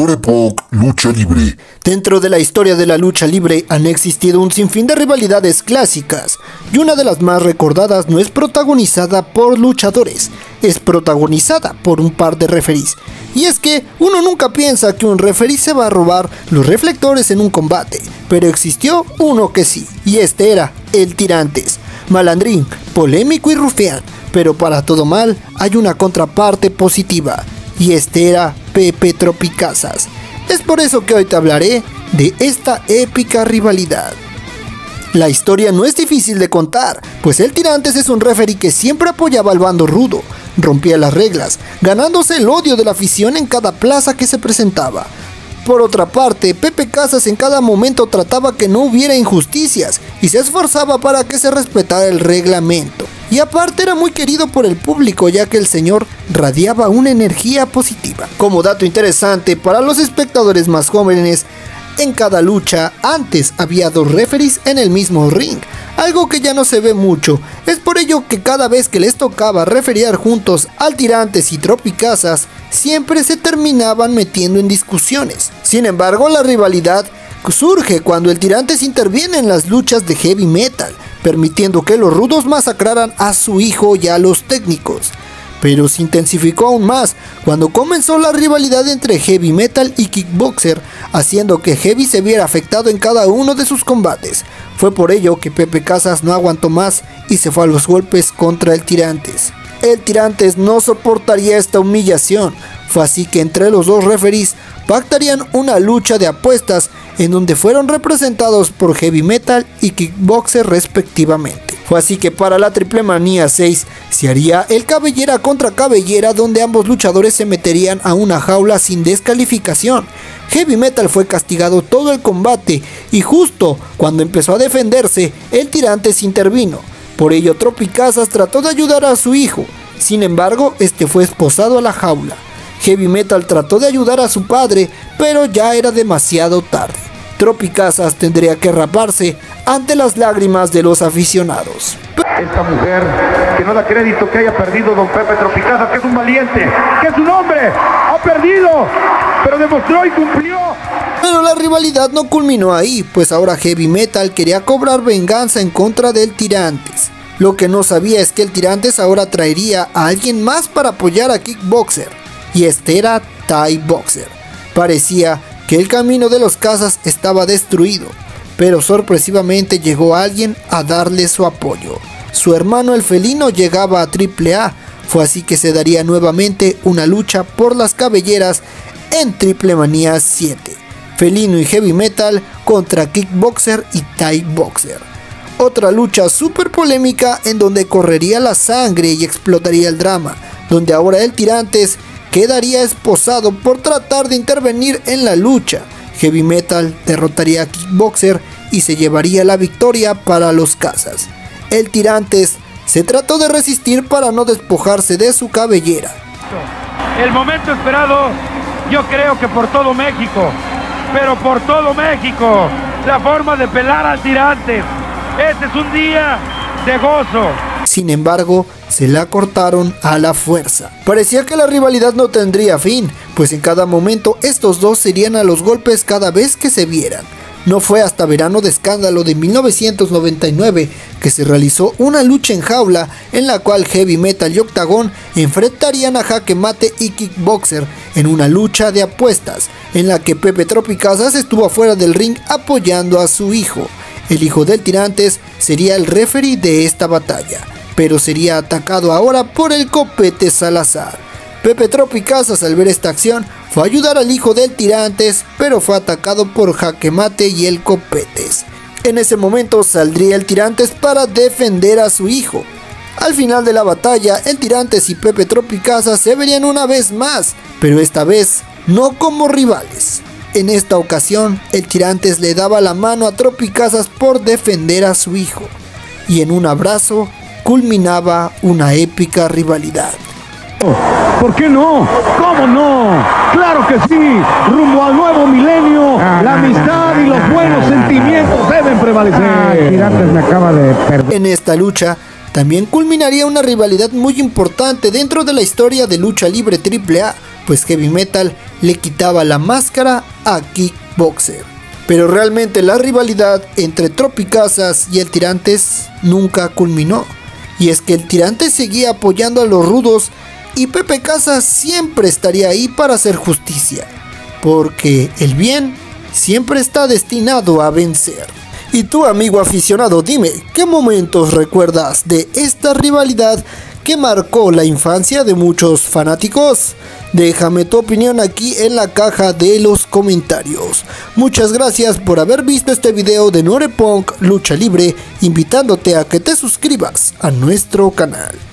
Yorepok Lucha Libre. Dentro de la historia de la lucha libre han existido un sinfín de rivalidades clásicas, y una de las más recordadas no es protagonizada por luchadores, es protagonizada por un par de referees. Y es que uno nunca piensa que un referee se va a robar los reflectores en un combate, pero existió uno que sí, y este era el Tirantes. Malandrín, polémico y rufián, pero para todo mal hay una contraparte positiva, y este era Pepe Tropicazas. Es por eso que hoy te hablaré de esta épica rivalidad. La historia no es difícil de contar, pues el Tirantes es un referee que siempre apoyaba al bando rudo, rompía las reglas, ganándose el odio de la afición en cada plaza que se presentaba. Por otra parte, Pepe Casas en cada momento trataba que no hubiera injusticias y se esforzaba para que se respetara el reglamento. Y aparte era muy querido por el público, ya que el señor radiaba una energía positiva. Como dato interesante para los espectadores más jóvenes, en cada lucha antes había dos referees en el mismo ring, algo que ya no se ve mucho. Es por ello que cada vez que les tocaba referear juntos al Tirantes y Tropicazas, siempre se terminaban metiendo en discusiones. Sin embargo, la rivalidad surge cuando el Tirantes interviene en las luchas de heavy metal, permitiendo que los rudos masacraran a su hijo y a los técnicos. Pero se intensificó aún más cuando comenzó la rivalidad entre heavy metal y kickboxer, haciendo que Heavy se viera afectado en cada uno de sus combates. Fue por ello que Pepe Casas no aguantó más y se fue a los golpes contra el Tirantes. El Tirantes no soportaría esta humillación, fue así que entre los dos referees pactarían una lucha de apuestas en donde fueron representados por Heavy Metal y Kickboxer respectivamente. Fue así que para la Triple Manía 6 se haría el cabellera contra cabellera, donde ambos luchadores se meterían a una jaula sin descalificación. Heavy Metal fue castigado todo el combate y justo cuando empezó a defenderse, el Tirantes intervino. Por ello Tropicazas trató de ayudar a su hijo, sin embargo este fue esposado a la jaula. Heavy Metal trató de ayudar a su padre, pero ya era demasiado tarde. Tropicazas tendría que raparse ante las lágrimas de los aficionados. Esta mujer que no da crédito que haya perdido don Pepe Tropicazas, que es un valiente, que es un hombre, ha perdido, pero demostró y cumplió. Pero la rivalidad no culminó ahí, pues ahora Heavy Metal quería cobrar venganza en contra del Tirantes. Lo que no sabía es que el Tirantes ahora traería a alguien más para apoyar a Kickboxer, y este era Thai Boxer. Parecía que el camino de los Casas estaba destruido, pero sorpresivamente llegó alguien a darle su apoyo. Su hermano el felino llegaba a AAA, fue así que se daría nuevamente una lucha por las cabelleras en Triple Manía 7. Felino y Heavy Metal contra Kickboxer y Thai Boxer. Otra lucha súper polémica en donde correría la sangre y explotaría el drama, donde ahora el Tirantes quedaría esposado por tratar de intervenir en la lucha. Heavy Metal derrotaría a Kickboxer y se llevaría la victoria para los Casas. El Tirantes se trató de resistir para no despojarse de su cabellera. El momento esperado, yo creo que por todo México, pero por todo México, la forma de pelar al Tirantes. Este es un día de gozo. Sin embargo, se la cortaron a la fuerza. Parecía que la rivalidad no tendría fin, pues en cada momento estos dos se irían a los golpes cada vez que se vieran. No fue hasta Verano de Escándalo de 1999 que se realizó una lucha en jaula en la cual Heavy Metal y Octagón enfrentarían a Jaque Mate y Kickboxer en una lucha de apuestas, en la que Pepe Tropicazas estuvo afuera del ring apoyando a su hijo. El hijo del Tirantes sería el referee de esta batalla, pero sería atacado ahora por el Copete Salazar. Pepe Tropicazas al ver esta acción fue a ayudar al hijo del Tirantes, pero fue atacado por Jaque Mate y el Copetes. En ese momento saldría el Tirantes para defender a su hijo. Al final de la batalla, el Tirantes y Pepe Tropicazas se verían una vez más, pero esta vez no como rivales. En esta ocasión, el Tirantes le daba la mano a Tropicazas por defender a su hijo, y en un abrazo culminaba una épica rivalidad. ¿Por qué no? ¿Cómo no? ¡Claro que sí! Rumbo al nuevo milenio, la amistad y los buenos sentimientos deben prevalecer. Tirantes me acaba de perder. En esta lucha también culminaría una rivalidad muy importante dentro de la historia de lucha libre AAA, pues Heavy Metal le quitaba la máscara a Kickboxer. Pero realmente la rivalidad entre Tropicazas y el Tirantes nunca culminó, y es que el Tirantes seguía apoyando a los rudos y Pepe Casas siempre estaría ahí para hacer justicia, porque el bien siempre está destinado a vencer. Y tú, amigo aficionado, dime, ¿qué momentos recuerdas de esta rivalidad que marcó la infancia de muchos fanáticos? Déjame tu opinión aquí en la caja de los comentarios. Muchas gracias por haber visto este video de Norepunk Lucha Libre, invitándote a que te suscribas a nuestro canal.